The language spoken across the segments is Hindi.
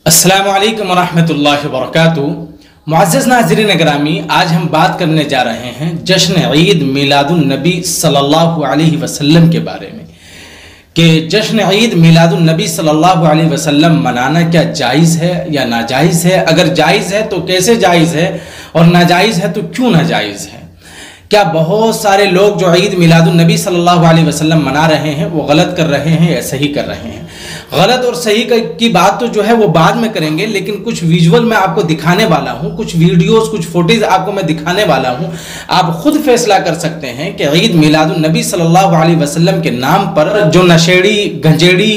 अस्सलामु अलैकुम वरहमतुल्लाहि वबरकातुहू। मुअज़्ज़ज़ नाज़रीन गिरामी, आज हम बात करने जा रहे हैं जश्न ईद मिलादुन नबी सल्लल्लाहु अलैहि वसल्लम के बारे में कि जश्न ईद मिलादुन नबी सल्लल्लाहु अलैहि वसल्लम मनाना क्या जायज़ है या नाजायज़ है। अगर जायज़ है तो कैसे जायज़ है और नाजायज़ है तो क्यों नाजायज़ है। क्या बहुत सारे लोग जो ईद मिलादुन नबी सल्लल्लाहु अलैहि वसल्लम मना रहे हैं वो गलत कर रहे हैं या सही कर रहे हैं। गलत और सही की बात तो जो है वो बाद में करेंगे, लेकिन कुछ विजुअल मैं आपको दिखाने वाला हूँ, कुछ वीडियोस कुछ फुटेज आपको मैं दिखाने वाला हूँ। आप खुद फैसला कर सकते हैं कि ईद मिलादुन नबी सल्लल्लाहु अलैहि वसल्लम के नाम पर जो नशेड़ी गंजेड़ी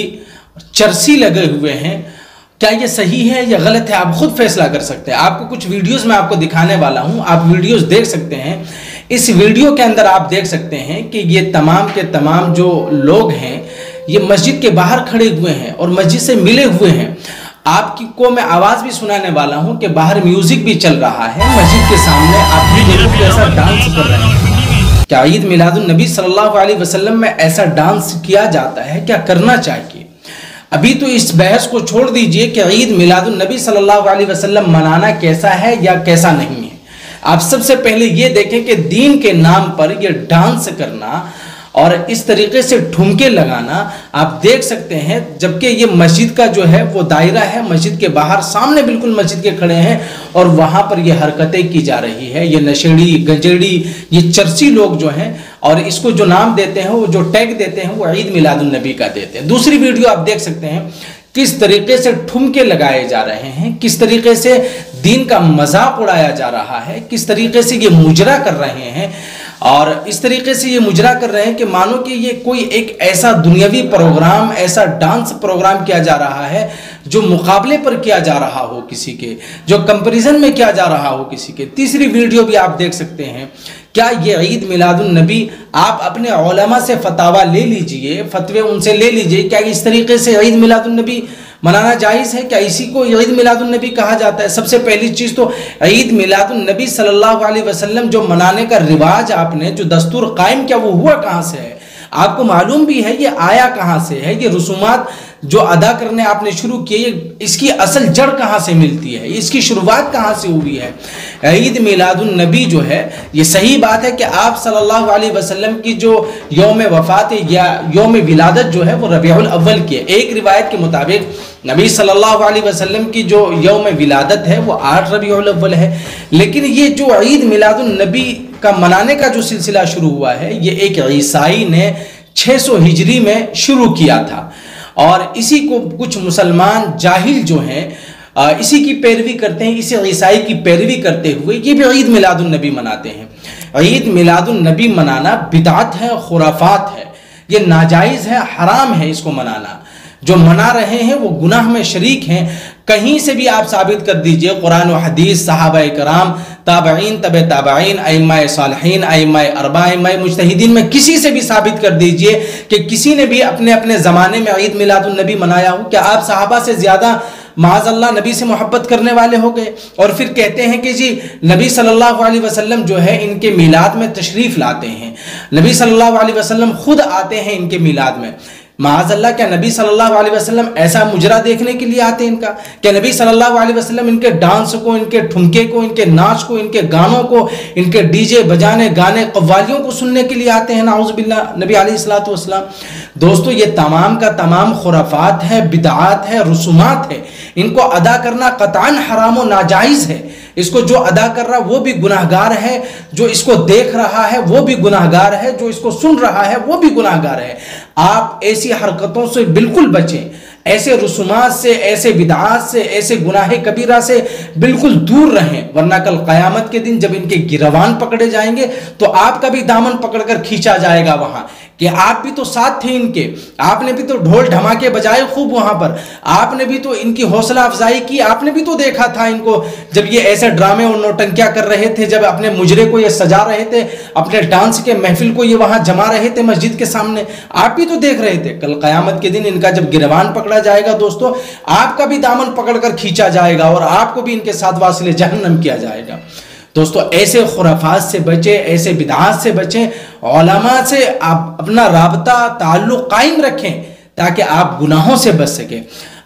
चरसी लगे हुए हैं क्या ये सही है या गलत है। आप खुद फैसला कर सकते हैं। आपको कुछ वीडियोस मैं आपको दिखाने वाला हूं, आप वीडियोस देख सकते हैं। इस वीडियो के अंदर आप देख सकते हैं कि ये तमाम के तमाम जो लोग हैं ये मस्जिद के बाहर खड़े हुए हैं और मस्जिद से मिले हुए हैं। आपको मैं आवाज भी सुनाने वाला हूं कि बाहर म्यूजिक भी चल रहा है मस्जिद के सामने। आप भी देखो कैसा डांस कर रहे हैं। क्या ईद मिलादुन नबी सल्लल्लाहु अलैहि वसल्लम में ऐसा डांस किया जाता है? क्या करना चाहिए? अभी तो इस बहस को छोड़ दीजिए कि ईद मिलादुन नबी सल्लल्लाहु अलैहि वसल्लम मनाना कैसा है या कैसा नहीं है। आप सबसे पहले ये देखें कि दीन के नाम पर ये डांस करना और इस तरीके से ठुमके लगाना आप देख सकते हैं, जबकि ये मस्जिद का जो है वो दायरा है, मस्जिद के बाहर सामने बिल्कुल मस्जिद के खड़े हैं और वहां पर ये हरकतें की जा रही है। ये नशेड़ी गंजेड़ी ये चर्ची लोग जो हैं और इसको जो नाम देते हैं, वो जो टैग देते हैं वो ईद मिलादुन नबी का देते हैं। दूसरी वीडियो आप देख सकते हैं किस तरीके से ठुमके लगाए जा रहे हैं, किस तरीके से दीन का मजाक उड़ाया जा रहा है, किस तरीके से ये मुजरा कर रहे हैं और इस तरीके से ये मुजरा कर रहे हैं कि मानो कि ये कोई एक ऐसा दुनियावी प्रोग्राम, ऐसा डांस प्रोग्राम किया जा रहा है जो मुकाबले पर किया जा रहा हो किसी के, जो कंपैरिजन में किया जा रहा हो किसी के। तीसरी वीडियो भी आप देख सकते हैं। क्या ये ईद मिलादुन नबी, आप अपने उलमा से फतावा ले लीजिए, फतवे उनसे ले लीजिए, क्या इस तरीके से ईद मिलादुन नबी मनाना जायज़ है? क्या इसी को ईद मिलादुन नबी कहा जाता है? सबसे पहली चीज़ तो ईद मिलादुन नबी सल्लल्लाहु अलैहि वसल्लम जो मनाने का रिवाज आपने जो दस्तूर कायम किया वो हुआ कहाँ से है? आपको मालूम भी है ये आया कहाँ से है? ये रसूमात जो अदा करने आपने शुरू किए इसकी असल जड़ कहाँ से मिलती है? इसकी शुरुआत कहाँ से हुई है? ईद मिलादुन नबी जो है ये सही बात है कि आप सल्लल्लाहु अलैहि वसल्लम की जो यौम वफ़ात या यौम विलादत जो है वो रबीउल अव्वल की है। एक रिवायत के मुताबिक नबी सल्लल्लाहु अलैहि वसल्लम की जो यौम विलादत है वो 8 रबीउल अव्वल है। लेकिन ये जो ईद मिलादुन नबी का मनाने का जो सिलसिला शुरू हुआ है ये एक ईसाई ने 600 हिजरी में शुरू किया था और इसी को कुछ मुसलमान जाहिल जो हैं इसी की पैरवी करते हैं, इसी ईसाई की पैरवी करते हुए ये भी ईद मिलादुन नबी मनाते हैं। ईद मिलादुन नबी मनाना बिदात है, खुराफात है, ये नाजायज़ है, हराम है इसको मनाना। जो मना रहे हैं वो गुनाह में शरीक हैं। कहीं से भी आप साबित कर दीजिए, कुरान और हदीस, सहाबाए कराम, ताबईन, तबे ताबईन, अइम्माए सालिहीन, अइम्माए अरबा, अइम्माए मुज्तहिदीन में किसी से भी साबित कर दीजिए कि किसी ने भी अपने अपने ज़माने में ईद मिलादुन नबी मनाया हो। क्या आप सहाबा से ज़्यादा माज़अल्लाह नबी से मोहब्बत करने वाले हो गए? और फिर कहते हैं कि जी नबी सल्लल्लाहु अलैहि वसल्लम जो है इनके मिलाद में तशरीफ़ लाते हैं, नबी सल्लल्लाहु अलैहि वसल्लम खुद आते हैं इनके मिलाद में। माज़अल्लाह क्या नबी सल्लल्लाहु अलैहि वसल्लम ऐसा मुजरा देखने के लिए आते हैं इनका? क्या नबी सल्लल्लाहु अलैहि वसल्लम इनके डांस को, इनके ठुमके को, इनके नाच को, इनके गानों को, इनके डीजे बजाने गाने कव्वालियों को सुनने के लिए आते हैं? नाउज़ बिल्लाह नबी अलैहिस्सलातु वस्सलाम। दोस्तों ये तमाम का तमाम खुराफात है, बिदआत है, रसूमात है। इनको अदा करना कतान हराम व नाजायज़ है। इसको जो अदा कर रहा वो भी गुनाहगार है, जो इसको देख रहा है वो भी गुनाहगार है, जो इसको सुन रहा है वो भी गुनाहगार है। आप ऐसी हरकतों से बिल्कुल बचें, ऐसे रसूमात से, ऐसे बिदआत से, ऐसे गुनाह कबीरा से बिल्कुल दूर रहें, वरना कल क़यामत के दिन जब इनके गिरवान पकड़े जाएंगे तो आपका भी दामन पकड़कर खींचा जाएगा वहां कि आप भी तो साथ थे इनके, आपने भी तो ढोल ढमाके बजाए खूब वहां पर, आपने भी तो इनकी हौसला अफजाई की, आपने भी तो देखा था इनको जब ये ऐसे ड्रामे और नौटंकियां कर रहे थे, जब अपने मुजरे को ये सजा रहे थे, अपने डांस के महफिल को ये वहां जमा रहे थे मस्जिद के सामने, आप भी तो देख रहे थे। कल क़यामत के दिन इनका जब गिरवान पकड़ा जाएगा दोस्तों, आपका भी दामन पकड़कर खींचा जाएगा और आपको भी इनके साथ वासिले जहन्नम किया जाएगा। दोस्तों ऐसे खुराफात से बचें, ऐसे बिदआत से बचें, उलमा से आप अपना राबता ताल्लुक़ कायम रखें ताकि आप गुनाहों से बच सकें।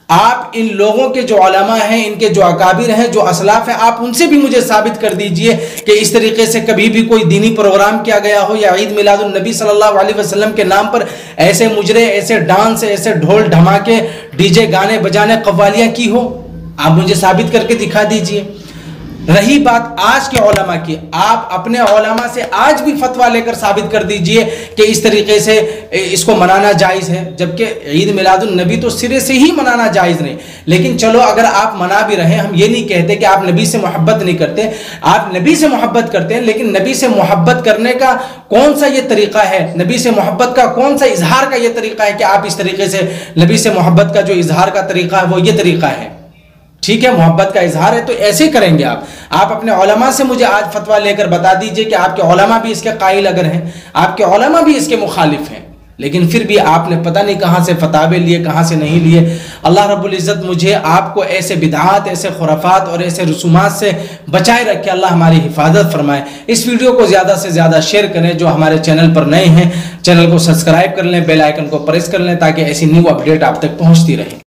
आप इन लोगों के जो उलमा हैं, इनके जो अकाबिर हैं, जो असलाफ हैं, आप उनसे भी मुझे साबित कर दीजिए कि इस तरीके से कभी भी कोई दीनी प्रोग्राम किया गया हो या ईद मिलादुन नबी सल्लल्लाहु अलैहि वसल्लम के नाम पर ऐसे मुजरे, ऐसे डांस, ऐसे ढोल धमाके, डीजे गाने बजाने, कव्वालियां की हो। आप मुझे साबित करके दिखा दीजिए। रही बात आज के उलमा की, आप अपने उलमा से आज भी फतवा लेकर साबित कर दीजिए कि इस तरीके से इसको मनाना जायज़ है, जबकि ईद मिलादुन नबी तो सिरे से ही मनाना जायज़ नहीं। लेकिन चलो अगर आप मना भी रहे, हम ये नहीं कहते कि आप नबी से मोहब्बत नहीं करते, आप नबी से मोहब्बत करते हैं, लेकिन नबी से मोहब्बत करने का कौन सा ये तरीका है, नबी से मोहब्बत का कौन सा इजहार का ये तरीका है कि आप इस तरीके से नबी से मोहब्बत का जो इजहार का तरीका है वो ये तरीका है। ठीक है, मोहब्बत का इजहार है तो ऐसे करेंगे आप अपने उलमा से मुझे आज फतवा लेकर बता दीजिए कि आपके उलमा भी इसके कायल अगर हैं, आपके उलमा भी इसके मुखालिफ हैं, लेकिन फिर भी आपने पता नहीं कहां से फतावे लिए, कहां से नहीं लिए। अल्लाह रब्बुल इज़्ज़त मुझे आपको ऐसे बिदआत, ऐसे खुराफात और ऐसे रसूमात से बचाए रखे। अल्लाह हमारी हिफाजत फरमाए। इस वीडियो को ज़्यादा से ज़्यादा शेयर करें। जो हमारे चैनल पर नए हैं, चैनल को सब्सक्राइब कर लें, बेल आइकन को प्रेस कर लें ताकि ऐसी न्यू अपडेट आप तक पहुँचती रहे।